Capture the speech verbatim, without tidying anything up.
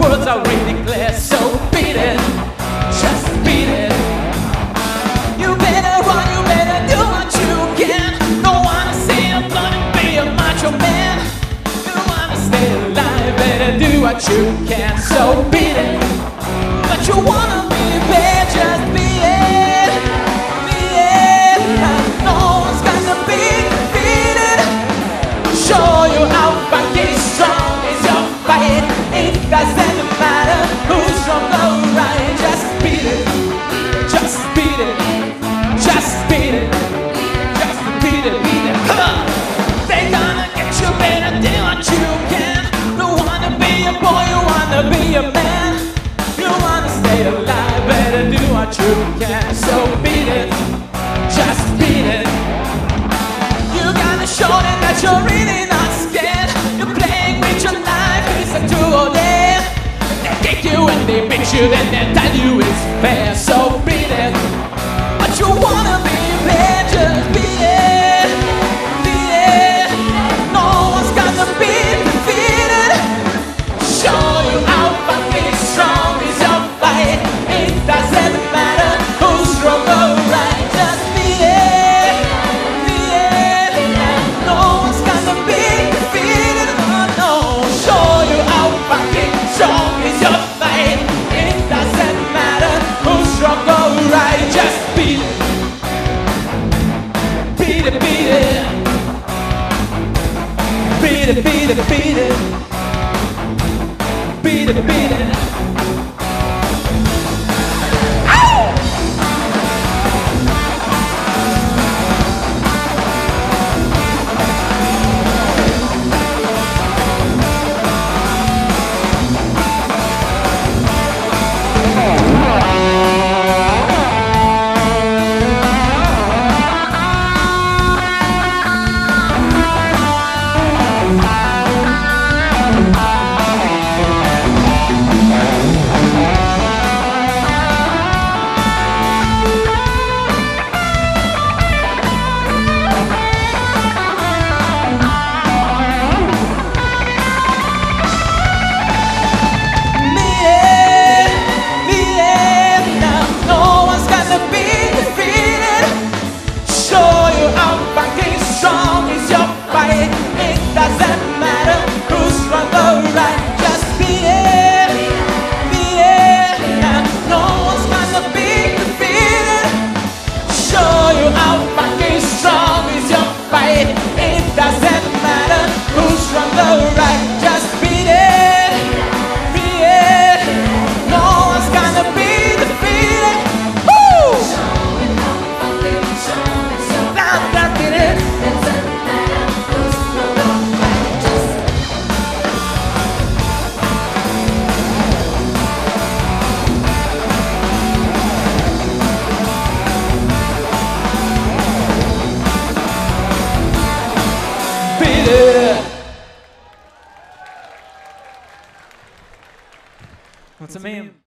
words are really clear, so beat it, just beat it. You better run, you better do what you can. Don't wanna see a blood and be a macho man. You wanna stay alive, better do what you can, so beat it. But you wanna be bad, just beat it, beat it. No one's gonna beat, beat it. Show you how fucking strong is your fight. It doesn't matter who's wrong or right. Just beat it, just beat it, just beat it, just beat it, beat it. Come on. They're gonna get you, better do what you can. You wanna be a boy, you wanna be a man. You wanna stay alive, better do what you can. So beat it, just beat it. You gotta show them that you're really not scared. You're playing with your life, it's a two or dead. They kick you and they beat you, then they tell you it's fair. So beat it. But you wanna be bad, just beat it, beat it. No one's gonna be defeated. Show you how fucking strong is your fight. It doesn't matter who's wrong or right. Just beat it, beat it. No one's gonna be defeated. No, no. Show you how fucking strong is your fight. It doesn't matter who's wrong or right. Just beat it, beat it, beat it, beat it, beat it, beat it, beat it, beat it. What's the meme?